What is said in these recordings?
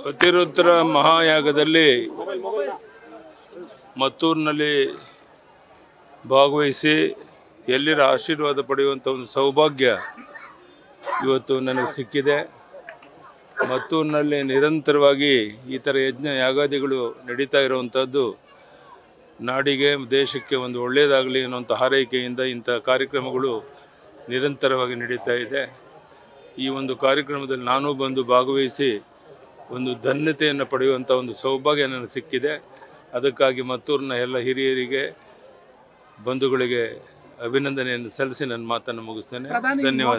ಅತಿರುದ್ರ ಮಹಾಯಾಗದಲ್ಲಿ ಮತ್ತೂರಿನಲ್ಲಿ ಭಾಗವಹಿಸಿ ಎಲ್ಲರ ಆಶೀರ್ವಾದ ಪಡೆಯುವಂಥ ಒಂದು ಸೌಭಾಗ್ಯ ಇವತ್ತು ನನಗೆ ಸಿಕ್ಕಿದೆ. ಮತ್ತೂರಿನಲ್ಲಿ ನಿರಂತರವಾಗಿ ಈ ಥರ ಯಜ್ಞ ಯಾಗಾದಿಗಳು ನಡೀತಾ ಇರುವಂಥದ್ದು ನಾಡಿಗೆ ದೇಶಕ್ಕೆ ಒಂದು ಒಳ್ಳೆಯದಾಗಲಿ ಅನ್ನುವಂಥ ಹಾರೈಕೆಯಿಂದ ಇಂಥ ಕಾರ್ಯಕ್ರಮಗಳು ನಿರಂತರವಾಗಿ ನಡೀತಾ ಇದೆ. ಈ ಒಂದು ಕಾರ್ಯಕ್ರಮದಲ್ಲಿ ನಾನು ಬಂದು ಭಾಗವಹಿಸಿ ಒಂದು ಧನ್ಯತೆಯನ್ನು ಪಡೆಯುವಂಥ ಒಂದು ಸೌಭಾಗ್ಯ ನನಗೆ ಸಿಕ್ಕಿದೆ. ಅದಕ್ಕಾಗಿ ಮತ್ತೂರಿನ ಎಲ್ಲ ಹಿರಿಯರಿಗೆ ಬಂಧುಗಳಿಗೆ ಅಭಿನಂದನೆಯನ್ನು ಸಲ್ಲಿಸಿ ನನ್ನ ಮಾತನ್ನು ಮುಗಿಸ್ತೇನೆ. ಧನ್ಯವಾದ.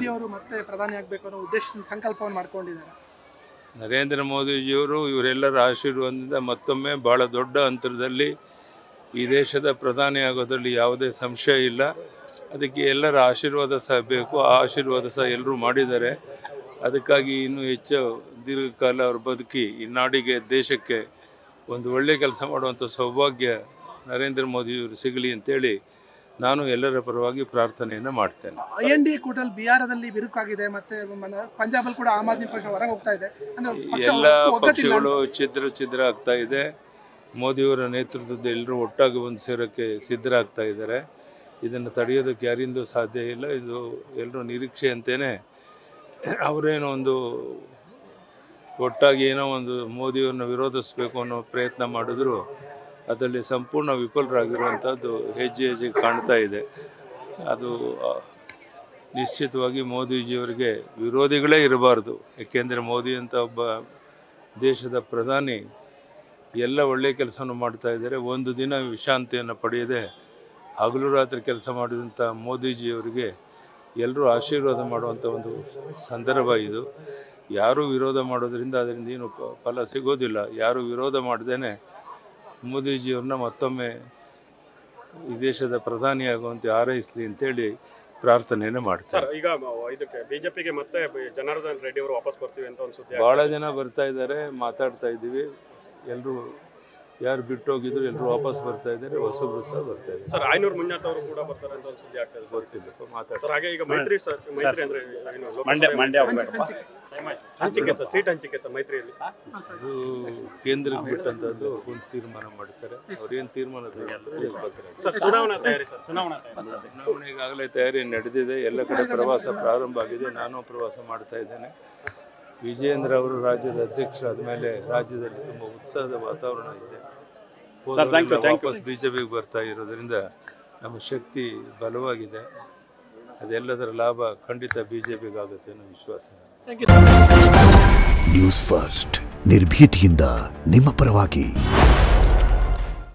ನರೇಂದ್ರ ಮೋದಿಜಿಯವರು ಇವರೆಲ್ಲರ ಆಶೀರ್ವಾದದಿಂದ ಮತ್ತೊಮ್ಮೆ ಭಾಳ ದೊಡ್ಡ ಅಂತರದಲ್ಲಿ ಈ ದೇಶದ ಪ್ರಧಾನಿ ಆಗೋದ್ರಲ್ಲಿ ಯಾವುದೇ ಸಂಶಯ ಇಲ್ಲ. ಅದಕ್ಕೆ ಎಲ್ಲರ ಆಶೀರ್ವಾದ ಸಹ ಬೇಕು. ಆ ಆಶೀರ್ವಾದ ಸಹ ಎಲ್ಲರೂ ಮಾಡಿದ್ದಾರೆ. ಅದಕ್ಕಾಗಿ ಇನ್ನೂ ಹೆಚ್ಚು ದೀರ್ಘಕಾಲ ಅವರು ಬದುಕಿ ಈ ನಾಡಿಗೆ ದೇಶಕ್ಕೆ ಒಂದು ಒಳ್ಳೆಯ ಕೆಲಸ ಮಾಡುವಂಥ ಸೌಭಾಗ್ಯ ನರೇಂದ್ರ ಮೋದಿಯವರು ಸಿಗಲಿ ಅಂತೇಳಿ ನಾನು ಎಲ್ಲರ ಪರವಾಗಿ ಪ್ರಾರ್ಥನೆಯನ್ನು ಮಾಡ್ತೇನೆ. INDA ಕೂಟಲ್ಲಿ ಬಿಹಾರದಲ್ಲಿ ಬಿರುಕಾಗಿದೆ, ಮತ್ತೆ ಪಂಜಾಬಲ್ಲಿ ಕೂಡ ಆಮ್ ಆದ್ಮಿ ಪಕ್ಷ ಹೊರಗೆ ಹೋಗ್ತಾ ಇದೆ. ಎಲ್ಲ ಪಕ್ಷಗಳು ಛಿದ್ರ ಆಗ್ತಾ ಇದೆ. ಮೋದಿಯವರ ನೇತೃತ್ವದ ಎಲ್ಲರೂ ಒಟ್ಟಾಗಿ ಒಂದು ಸೇರೋಕ್ಕೆ ಸಿದ್ಧರಾಗ್ತಾ ಇದ್ದಾರೆ. ಇದನ್ನು ತಡೆಯೋದಕ್ಕೆ ಯಾರಿಂದೂ ಸಾಧ್ಯ ಇಲ್ಲ. ಇದು ಎಲ್ಲರೂ ನಿರೀಕ್ಷೆಯಂತೆಯೇ ಅವರೇನೋ ಒಂದು ಒಟ್ಟಾಗಿ ಏನೋ ಒಂದು ಮೋದಿಯವ್ರನ್ನ ವಿರೋಧಿಸಬೇಕು ಅನ್ನೋ ಪ್ರಯತ್ನ ಮಾಡಿದ್ರು ಅದರಲ್ಲಿ ಸಂಪೂರ್ಣ ವಿಫಲರಾಗಿರುವಂಥದ್ದು ಹೆಜ್ಜೆಗೆ ಕಾಣ್ತಾ ಇದೆ. ಅದು ನಿಶ್ಚಿತವಾಗಿ ಮೋದಿಜಿಯವರಿಗೆ ವಿರೋಧಿಗಳೇ ಇರಬಾರ್ದು. ಏಕೆಂದರೆ ಮೋದಿ ಅಂತ ಒಬ್ಬ ದೇಶದ ಪ್ರಧಾನಿ ಎಲ್ಲ ಒಳ್ಳೆಯ ಕೆಲಸವನ್ನು ಮಾಡ್ತಾ ಇದ್ದಾರೆ. ಒಂದು ದಿನ ವಿಶ್ರಾಂತಿಯನ್ನು ಪಡೆಯದೆ ಹಗಲು ರಾತ್ರಿ ಕೆಲಸ ಮಾಡಿದಂಥ ಮೋದಿಜಿಯವರಿಗೆ ಎಲ್ಲರೂ ಆಶೀರ್ವಾದ ಮಾಡುವಂಥ ಒಂದು ಸಂದರ್ಭ ಇದು. ಯಾರೂ ವಿರೋಧ ಮಾಡೋದ್ರಿಂದ ಅದರಿಂದ ಏನು ಫಲ ಸಿಗೋದಿಲ್ಲ. ಯಾರೂ ವಿರೋಧ ಮಾಡ್ದೇನೆ ಮೋದಿಜಿಯವ್ರನ್ನ ಮತ್ತೊಮ್ಮೆ ಈ ದೇಶದ ಪ್ರಧಾನಿಯಾಗುವಂತೆ ಹಾರೈಸಲಿ ಅಂತೇಳಿ ಪ್ರಾರ್ಥನೆಯನ್ನು ಮಾಡ್ತಾರೆ. ಈಗ ಇದಕ್ಕೆ ಬಿಜೆಪಿಗೆ ಮತ್ತೆ ಜನಾರ್ದನ್ ರೆಡ್ಡಿ ಅವರು ವಾಪಸ್ ಬರ್ತೀವಿ ಅಂತ ಒಂದು ಸುದ್ದಿ ಭಾಳ ಜನ ಬರ್ತಾ ಇದ್ದಾರೆ, ಮಾತಾಡ್ತಾ ಇದ್ದೀವಿ. ಎಲ್ಲರೂ ಯಾರು ಬಿಟ್ಟು ಹೋಗಿದ್ರು ಎಲ್ಲರೂ ವಾಪಸ್ ಬರ್ತಾ ಇದ್ದಾರೆ, ಹೊಸಬ್ರು ಸಹ ಬರ್ತಾ ಇದ್ದಾರೆ. ಸರ್ ಆಯನೂರು ಮುನಿಯಪ್ಪ ಅವರು ಕೂಡ ಬರ್ತಾರೆ ಅಂತ ಒಂದು ಸುದ್ದಿ ಆಗ್ತಾ ಇದೆ. ಗೊತ್ತಿಲ್ಲ ಮಾತಾಡ್ತಾರೆ. ಸರ್ ಹಾಗೆ ಈಗ ಮೈತ್ರಿ ಅಂದ್ರೆ ಹಂಚಿಕೆ ಸರ್, ಸೀಟ್ ಹಂಚಿಕೆ ಸರ್ ಮೈತ್ರಿಯಲ್ಲಿ ಅದು ಕೇಂದ್ರಕ್ಕೆ ಬಿಟ್ಟಂಥದ್ದು ಒಂದು ತೀರ್ಮಾನ ಮಾಡ್ತಾರೆ. ಅವ್ರೇನು ತೀರ್ಮಾನ ಚುನಾವಣೆ ಈಗಾಗಲೇ ತಯಾರಿ ನಡೆದಿದೆ. ಎಲ್ಲ ಕಡೆ ಪ್ರವಾಸ ಪ್ರಾರಂಭ ಆಗಿದೆ. ನಾನು ಪ್ರವಾಸ ಮಾಡ್ತಾ ಇದ್ದೇನೆ. ವಿಜಯೇಂದ್ರ ಅವರು ರಾಜ್ಯದ ಅಧ್ಯಕ್ಷರಾದ ಮೇಲೆ ರಾಜ್ಯದಲ್ಲಿ ತುಂಬ ಉತ್ಸಾಹದ ವಾತಾವರಣ ಇದೆ. ವಾಪಸ್ ಬಿಜೆಪಿಗೆ ಬರ್ತಾ ಇರೋದ್ರಿಂದ ನಮ್ಮ ಶಕ್ತಿ ಬಲವಾಗಿದೆ. ಅದೆಲ್ಲದರ ಲಾಭ ಖಂಡಿತ ಬಿಜೆಪಿಗೆ ಆಗುತ್ತೆ ಅನ್ನೋ ವಿಶ್ವಾಸ. ನ್ಯೂಸ್ ಫಸ್ಟ್ ನಿರ್ಭೀತಿಯಿಂದ ನಿಮ್ಮ ಪರವಾಗಿ.